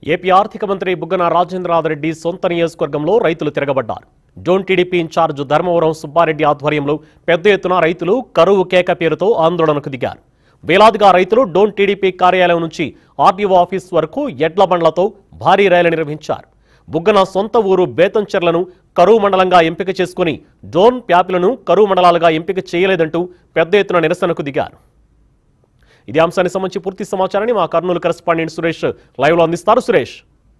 AP ఆర్థిక మంత్రి బుగ్గన రాజేంద్రనాథ్ రెడ్డి సొంత నియోజకవర్గంలో రైతులు తిరగబడ్డారు. జోన్ టీడీపీ ఇన్ఛార్జ్ ధర్మవరం సుబ్బారెడ్డి ఆధ్వర్యంలో పెద్ద ఎత్తున రైతులు కరువు కేక పేరుతో ఆందోళనకు దిగారు. వేలాదిగా రైతులు డోన్ టీడీపీ కార్యాలయం నుంచి ఆర్డీఓ ఆఫీస్ వరకు ఎడ్ల బండ్లతో భారీ ర్యాలీ నిర్వహించారు. బుగ్గన సొంత ఊరు బేతంచెర్లను కరువు మండలంగా ఎంపిక చేసుకుని డోన్ ప్యాపులను కరువు మండలాలుగా ఎంపిక చేయలేదంటూ పెద్ద ఎత్తున నిరసనకు దిగారు. ఇదే అంశానికి సంబంధించి పూర్తి సమాచారాన్ని మా కర్నూలు కరెస్పాండెంట్ సురేష్ లైవ్ లో అందిస్తారు. సురేష్,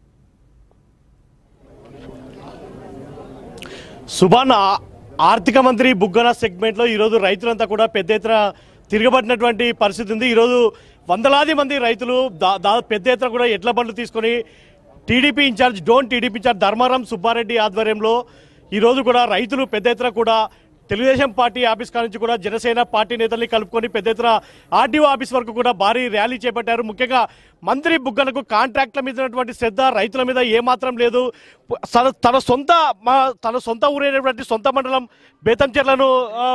సుభాన్, ఆర్థిక మంత్రి బుగ్గన సెగ్మెంట్ లో ఈరోజు రైతులంతా కూడా పెద్ద ఎత్తున తిరగబడినటువంటి పరిస్థితి ఉంది. ఈరోజు వందలాది మంది రైతులు పెద్ద ఎత్తున కూడా ఎడ్ల బండ్లు తీసుకొని TDP incharge Dhone TDP incharge Dharmavaram Subbareddy ఆధ్వర్యంలో ఈరోజు కూడా రైతులు పెద్ద ఎత్తున కూడా తెలుగుదేశం పార్టీ ఆఫీస్ నుంచి కూడా జనసేన పార్టీ నేతల్ని కలుపుకొని పెద్ద ఎత్తున ఆర్డీఓ ఆఫీస్ వరకు కూడా భారీ ర్యాలీ చేపట్టారు. ముఖ్యంగా మంత్రి బుగ్గనకు కాంట్రాక్ట్ల మీద ఉన్నటువంటి శ్రద్ధ రైతుల మీద ఏమాత్రం లేదు. తన సొంత ఊరైనటువంటి సొంత మండలం బేతంచెర్లను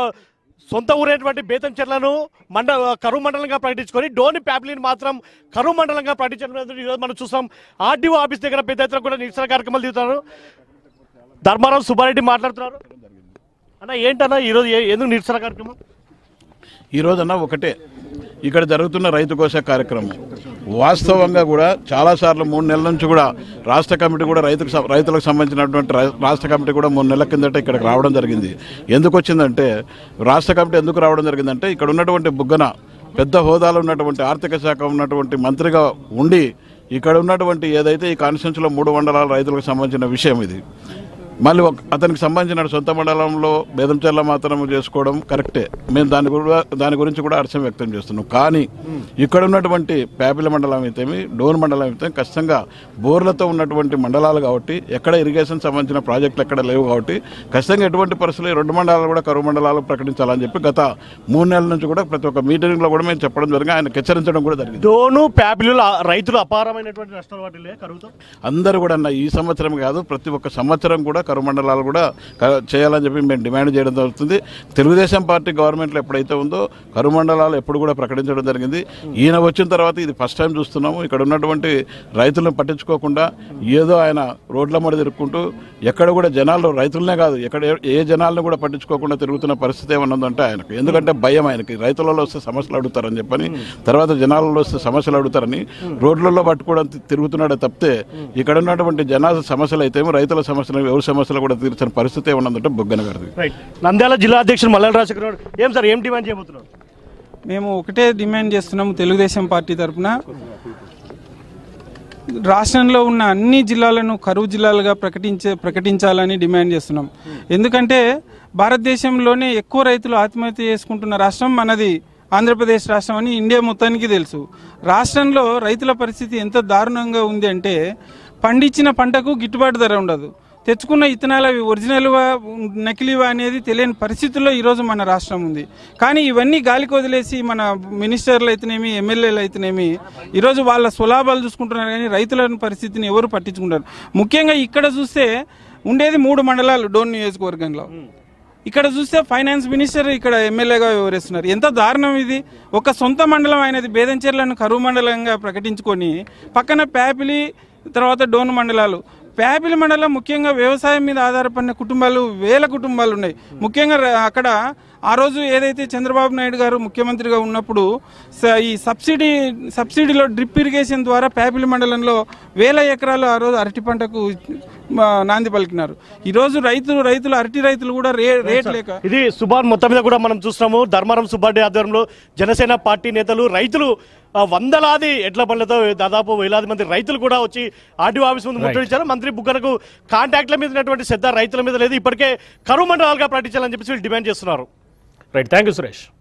కరువు మండలంగా ప్రకటించుకొని డోని ప్యాప్లీని మాత్రం కరువు మండలంగా ప్రకటించడం ఈరోజు మనం చూసాం. ఆర్డీఓ ఆఫీస్ దగ్గర పెద్ద ఎత్తున కూడా నిరసన కార్యక్రమాలు దిగుతున్నారు. ధర్మవరం సుబ్బారెడ్డి మాట్లాడుతున్నారు. అన్న, ఏంటన్నా ఈరోజు ఎందుకు నిరసన కార్యక్రమం? ఈరోజన్నా ఒకటే, ఇక్కడ జరుగుతున్న రైతు కోస కార్యక్రమం వాస్తవంగా కూడా చాలాసార్లు 3 నెలల నుంచి కూడా రాష్ట్ర కమిటీ కూడా రైతులకు సంబంధించినటువంటి రాష్ట్ర కమిటీ కూడా 3 నెలల కిందట ఇక్కడికి రావడం జరిగింది. ఎందుకు వచ్చిందంటే, రాష్ట్ర కమిటీ ఎందుకు రావడం జరిగిందంటే, ఇక్కడ ఉన్నటువంటి బుగ్గన పెద్ద హోదాలో ఉన్నటువంటి ఆర్థిక శాఖ ఉన్నటువంటి మంత్రిగా ఉండి ఇక్కడ ఉన్నటువంటి ఏదైతే ఈ కాన్స్టిట్యున్సీలో 3 మండలాల రైతులకు సంబంధించిన విషయం ఇది. మళ్ళీ అతనికి సంబంధించిన సొంత మండలంలో బేదంచెర్ల మాత్రం చేసుకోవడం కరెక్టే. మేము దాని గురించి కూడా హర్షం వ్యక్తం చేస్తున్నాం. కానీ ఇక్కడ ఉన్నటువంటి ప్యాపిల మండలం అయితేమి డోన్ మండలం అయితే ఖచ్చితంగా బోర్లతో ఉన్నటువంటి మండలాలు కాబట్టి ఎక్కడ ఇరిగేషన్ సంబంధించిన ప్రాజెక్టులు ఎక్కడ లేవు కాబట్టి ఖచ్చితంగా ఎటువంటి పరిస్థితులు 2 మండలాలు కూడా కరువు మండలాలు ప్రకటించాలని చెప్పి గత 3 నెలల నుంచి కూడా ప్రతి ఒక్క మీటింగ్లో కూడా మేము చెప్పడం జరిగింది. ఆయన హెచ్చరించడం కూడా జరిగింది. డోను ప్యాపిలు రైతులు అపారమైనటువంటి నష్టాలు వాటిలే కరువుతో అందరూ కూడా ఈ సంవత్సరం కాదు ప్రతి ఒక్క సంవత్సరం కూడా కరువు మండలాలు కూడా చేయాలని చెప్పి మేము డిమాండ్ చేయడం జరుగుతుంది. తెలుగుదేశం పార్టీ గవర్నమెంట్లో ఎప్పుడైతే ఉందో కరువు మండలాలు ఎప్పుడు కూడా ప్రకటించడం జరిగింది. ఈయన వచ్చిన తర్వాత ఇది ఫస్ట్ టైం చూస్తున్నాము. ఇక్కడ ఉన్నటువంటి రైతులను పట్టించుకోకుండా ఏదో ఆయన రోడ్ల మీద తిరుక్కుంటూ ఎక్కడ కూడా జనాలు రైతులనే కాదు ఎక్కడ ఏ జనాలను కూడా పట్టించుకోకుండా తిరుగుతున్న పరిస్థితి ఏమన్నదంటే ఆయనకు, ఎందుకంటే భయం ఆయనకి రైతులలో వస్తే సమస్యలు అడుగుతారని చెప్పని, తర్వాత జనాలలో వస్తే సమస్యలు అడుగుతారని రోడ్లలో పట్టుకోవడం తిరుగుతున్నాడే తప్పితే ఇక్కడ ఉన్నటువంటి జనాల సమస్యలు అయితే రైతుల సమస్యలు ఎవరి సమస్యలు కూడా తీర్చిన పరిస్థితి ఏమన్నదంటే బుగ్గన గారిది. నంద్యాల జిల్లా అధ్యక్షుడు మల్లెల రాజశేఖర్ ఏం సార్ ఏం డిమాండ్ చేయబోతున్నారు? మేము ఒకటే డిమాండ్ చేస్తున్నాము. తెలుగుదేశం పార్టీ తరఫున రాష్ట్రంలో ఉన్న అన్ని జిల్లాలను కరువు జిల్లాలుగా ప్రకటించాలని డిమాండ్ చేస్తున్నాం. ఎందుకంటే భారతదేశంలోనే ఎక్కువ రైతులు ఆత్మహత్య చేసుకుంటున్న రాష్ట్రం మనది ఆంధ్రప్రదేశ్ రాష్ట్రం అని ఇండియా మొత్తానికి తెలుసు. రాష్ట్రంలో రైతుల పరిస్థితి ఎంత దారుణంగా ఉంది అంటే, పండించిన పంటకు గిట్టుబాటు ధర ఉండదు, తెచ్చుకున్న ఇత్తనాలు అవి ఒరిజినల్వా నకిలీవా అనేది తెలియని పరిస్థితుల్లో ఈరోజు మన రాష్ట్రం ఉంది. కానీ ఇవన్నీ గాలికి వదిలేసి మన మినిస్టర్లు అయితేనేమి ఎమ్మెల్యేలు అయితేనేమి ఈరోజు వాళ్ళ స్వలాభాలు చూసుకుంటున్నారు, కానీ రైతుల పరిస్థితిని ఎవరు పట్టించుకుంటారు? ముఖ్యంగా ఇక్కడ చూస్తే ఉండేది 3 మండలాలు డోన్ నియోజకవర్గంలో. ఇక్కడ చూస్తే ఫైనాన్స్ మినిస్టర్ ఇక్కడ ఎమ్మెల్యేగా వివరిస్తున్నారు. ఎంత దారుణం ఇది! ఒక సొంత మండలం అయినది బేదంచెర్లను కరువు మండలంగా ప్రకటించుకొని పక్కన ప్యాపిలి తర్వాత డోన్ మండలాలు. ప్యాపిలి మండలం ముఖ్యంగా వ్యవసాయం మీద ఆధారపడిన కుటుంబాలు వేల కుటుంబాలు ఉన్నాయి. ముఖ్యంగా అక్కడ ఆ రోజు ఏదైతే చంద్రబాబు నాయుడు గారు ముఖ్యమంత్రిగా ఉన్నప్పుడు ఈ సబ్సిడీలో డ్రిప్ ఇరిగేషన్ ద్వారా ప్యాపిలి మండలంలో 1000 ఎకరాలు ఆ రోజు అరటి పంటకు నాంది పలికినారు. ఈ రోజు అరటి రైతులు కూడా రేట్ లేక ఇది సుభాన్ మొత్తం మీద కూడా మనం చూస్తున్నాము. ధర్మవరం సుబ్బారెడ్డి ఆధ్వర్యంలో జనసేన పార్టీ నేతలు రైతులు వందలాది ఎడ్ల బండ్లతో దాదాపు వేలాది మంది రైతులు కూడా వచ్చి ఆర్డీఓ ఆఫీస్ ముందు ముట్టడించారు. మంత్రి బుగ్గనకు కాంట్రాక్ట్ల మీద ఉన్నటువంటి శ్రద్ధ రైతుల మీద లేదు. ఇప్పటికే కరువు మండలాలుగా ప్రకటించాలని చెప్పేసి డిమాండ్ చేస్తున్నారు. Right, thank you Suresh.